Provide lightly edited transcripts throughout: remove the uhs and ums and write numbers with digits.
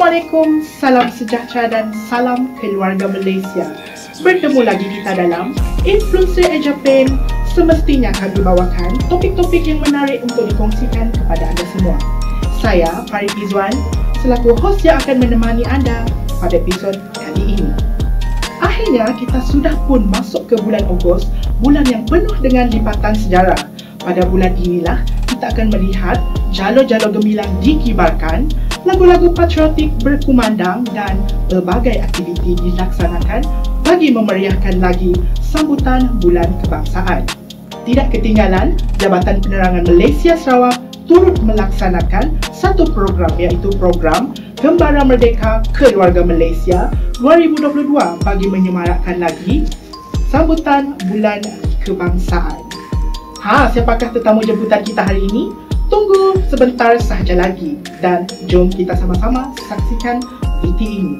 Assalamualaikum, salam sejahtera dan salam keluarga Malaysia. Bertemu lagi kita dalam Influencer Japan. Semestinya kami bawakan topik-topik yang menarik untuk dikongsikan kepada anda semua. Saya, Farid Izwan, selaku host yang akan menemani anda pada episod kali ini. Akhirnya kita sudah pun masuk ke bulan Ogos, bulan yang penuh dengan lipatan sejarah. Pada bulan inilah kita akan melihat jalur-jalur gemilang dikibarkan, lagu-lagu patriotik berkumandang dan berbagai aktiviti dilaksanakan bagi memeriahkan lagi sambutan Bulan Kebangsaan. Tidak ketinggalan, Jabatan Penerangan Malaysia Sarawak turut melaksanakan satu program, iaitu program Gembara Merdeka Keluarga Malaysia 2022 bagi menyemarakkan lagi sambutan Bulan Kebangsaan. Siapakah tetamu jemputan kita hari ini? Tunggu sebentar sahaja lagi dan jom kita sama-sama saksikan VT ini.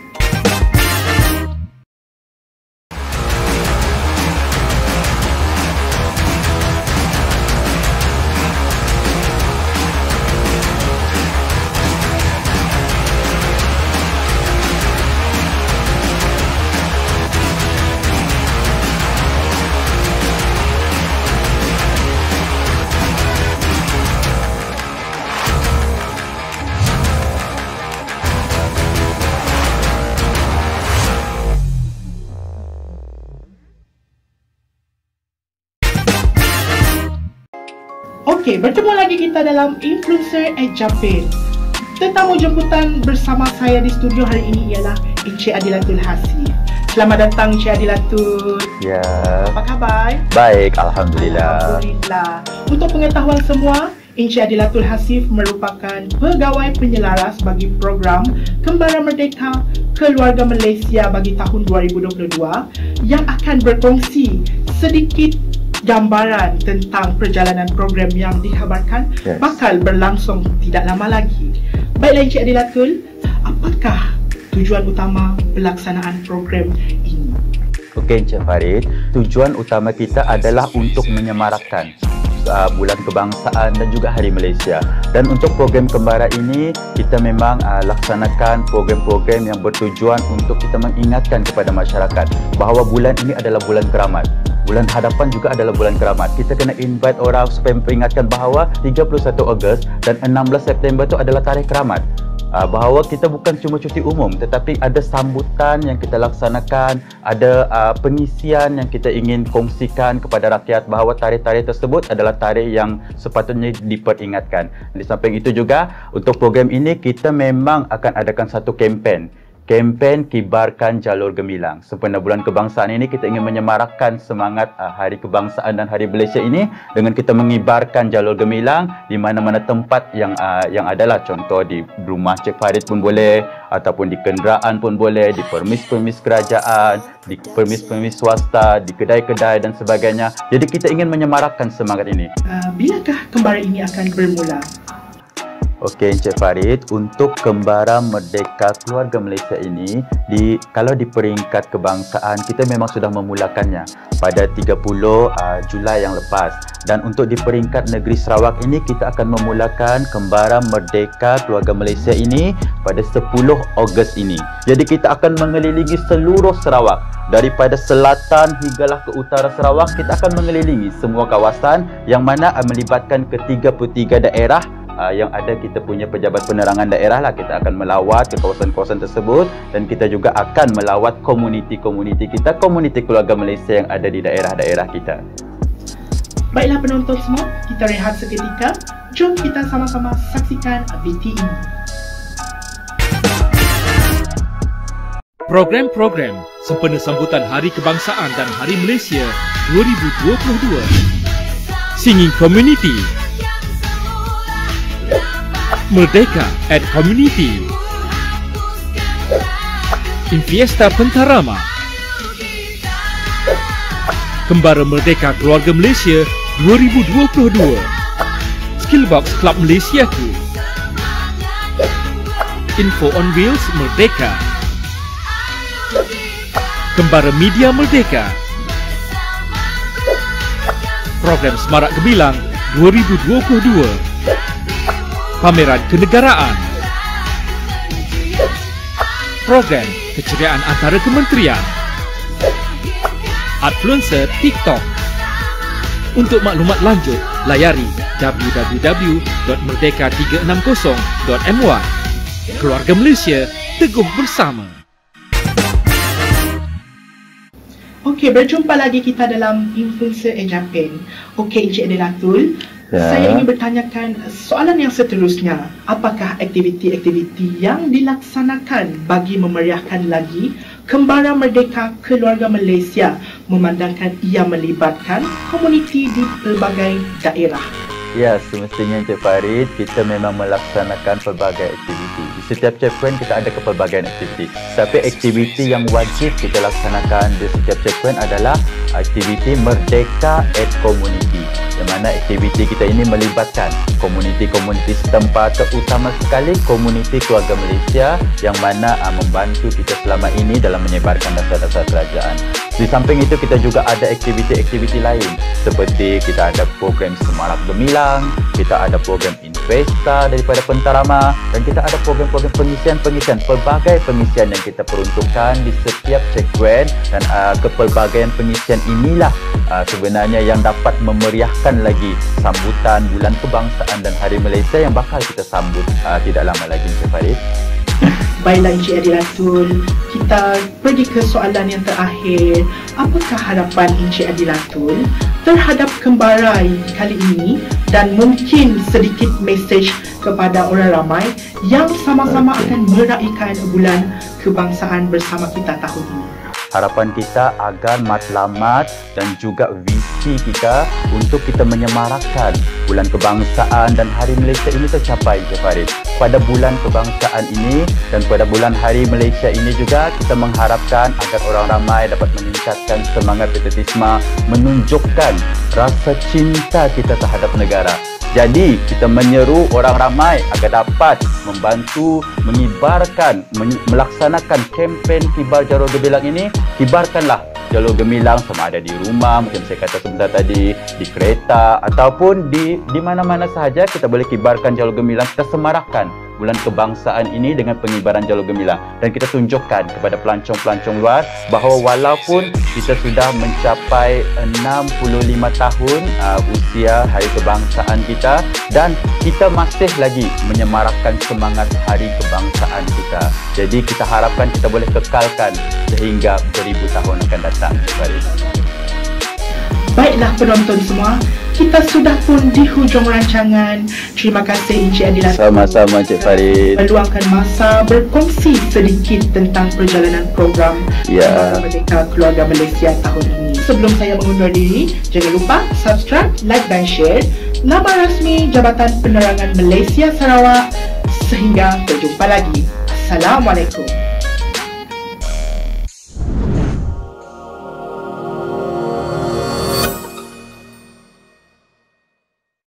Okey, bertemu lagi kita dalam Influencer Japan. Tetamu jemputan bersama saya di studio hari ini ialah Encik Adilatul Hasif. Selamat datang Encik Adilatul. Ya. Apa khabar? Baik, Alhamdulillah. Alhamdulillah. Untuk pengetahuan semua, Encik Adilatul Hasif merupakan pegawai penyelaras bagi program Gembara Merdeka Keluarga Malaysia bagi tahun 2022 yang akan berkongsi sedikit gambaran tentang perjalanan program yang dikhabarkan bakal berlangsung tidak lama lagi. Baiklah Encik Adilatul, apakah tujuan utama pelaksanaan program ini? Okey Encik Farid, tujuan utama kita adalah untuk menyemarakkan Bulan Kebangsaan dan juga Hari Malaysia. Dan untuk program Gembara ini, kita memang laksanakan program-program yang bertujuan untuk kita mengingatkan kepada masyarakat bahawa bulan ini adalah bulan keramat. Bulan hadapan juga adalah bulan keramat. Kita kena invite orang supaya memperingatkan bahawa 31 Ogos dan 16 September itu adalah tarikh keramat. Bahawa kita bukan cuma cuti umum, tetapi ada sambutan yang kita laksanakan, ada pengisian yang kita ingin kongsikan kepada rakyat bahawa tarikh-tarikh tersebut adalah tarikh yang sepatutnya diperingatkan. Di samping itu juga, untuk program ini kita memang akan adakan satu kempen Kibarkan Jalur Gemilang. Sempena Bulan Kebangsaan ini kita ingin menyemarakkan semangat Hari Kebangsaan dan Hari Malaysia ini dengan kita mengibarkan jalur gemilang di mana-mana tempat yang adalah, contoh di rumah Cik Farid pun boleh, ataupun di kenderaan pun boleh, di permis-permis kerajaan, di permis-permis swasta, di kedai-kedai dan sebagainya. Jadi kita ingin menyemarakkan semangat ini. Bilakah Gembara ini akan bermula? Okey Encik Farid, untuk Gembara Merdeka Keluarga Malaysia ini, kalau di peringkat kebangsaan, kita memang sudah memulakannya pada 30 Julai yang lepas. Dan untuk di peringkat negeri Sarawak ini, kita akan memulakan Gembara Merdeka Keluarga Malaysia ini pada 10 Ogos ini. Jadi kita akan mengelilingi seluruh Sarawak. Daripada selatan hinggalah ke utara Sarawak, kita akan mengelilingi semua kawasan yang mana melibatkan ke-33 daerah yang ada kita punya pejabat penerangan daerah lah. Kita akan melawat ke kawasan-kawasan tersebut dan kita juga akan melawat komuniti-komuniti kita, komuniti keluarga Malaysia yang ada di daerah-daerah kita. Baiklah penonton semua, kita rehat seketika. Jom kita sama-sama saksikan VT ini. Program-program sempena sambutan Hari Kebangsaan dan Hari Malaysia 2022. Singing Community, Merdeka at Community, Infiesta Pentarama, Gembara Merdeka Keluarga Malaysia 2022, Skillbox Club Malaysiaku, Info on Wheels Merdeka, Gembara Media Merdeka, Program Semarak Gemilang 2022, Pameran Kenegaraan, program keceriaan antara kementerian, Adfluencer TikTok. Untuk maklumat lanjut, layari www.merdeka360.my. Keluarga Malaysia, teguh bersama. Okey, berjumpa lagi kita dalam Influencer Ejapen. Okey, Encik Adilatul. Ya. Saya ingin bertanyakan soalan yang seterusnya. Apakah aktiviti-aktiviti yang dilaksanakan bagi memeriahkan lagi Kembara Merdeka Keluarga Malaysia memandangkan ia melibatkan komuniti di pelbagai daerah? Ya, semestinya Encik Farid, kita memang melaksanakan pelbagai aktiviti. Di setiap checkpoint kita ada kepelbagaian aktiviti. Tapi aktiviti yang wajib kita laksanakan di setiap checkpoint adalah aktiviti Merdeka at Community. Yang mana aktiviti kita ini melibatkan komuniti-komuniti setempat, terutama sekali komuniti keluarga Malaysia yang mana membantu kita selama ini dalam menyebarkan dasar-dasar kerajaan. Di samping itu kita juga ada aktiviti-aktiviti lain seperti kita ada program Semarak Gemilang, kita ada program Investa daripada Pentarama dan kita ada program-program pengisian-pengisian, pelbagai pengisian yang kita peruntukkan di setiap checkpoint dan kepelbagaian pengisian inilah sebenarnya yang dapat memeriahkan lagi sambutan Bulan Kebangsaan dan Hari Malaysia yang bakal kita sambut tidak lama lagi, Encik Farid. Baiklah Encik Adilatul, kita pergi ke soalan yang terakhir. Apakah harapan Encik Adilatul terhadap kembara kali ini dan mungkin sedikit mesej kepada orang ramai yang sama-sama akan meraihkan Bulan Kebangsaan bersama kita tahun ini? Harapan kita agar matlamat dan juga visi kita untuk kita menyemarakkan Bulan Kebangsaan dan Hari Malaysia ini tercapai, Encik Farid. Pada bulan kebangsaan ini dan pada bulan Hari Malaysia ini juga kita mengharapkan agar orang ramai dapat meningkatkan semangat patriotisme, menunjukkan rasa cinta kita terhadap negara. Jadi kita menyeru orang ramai agar dapat membantu mengibarkan, melaksanakan kempen Kibar Jalur Gemilang ini. Kibarkanlah jalur gemilang sama ada di rumah, macam saya kata sebentar tadi, di kereta ataupun di mana-mana sahaja kita boleh kibarkan jalur gemilang. Kita semarakkan Bulan Kebangsaan ini dengan pengibaran jalur gemilang dan kita tunjukkan kepada pelancong-pelancong luar bahawa walaupun kita sudah mencapai 65 tahun usia Hari Kebangsaan kita dan kita masih lagi menyemarakkan semangat Hari Kebangsaan kita. Jadi kita harapkan kita boleh kekalkan sehingga beribu tahun akan datang. Baiklah penonton semua, kita sudah pun di hujung rancangan. Terima kasih Encik Adilatul. Sama-sama Encik Farid. Meluangkan masa berkongsi sedikit tentang perjalanan program Kembara Merdeka Keluarga Malaysia tahun ini. Sebelum saya mengundur diri, jangan lupa subscribe, like dan share laman rasmi Jabatan Penerangan Malaysia Sarawak. Sehingga berjumpa lagi. Assalamualaikum.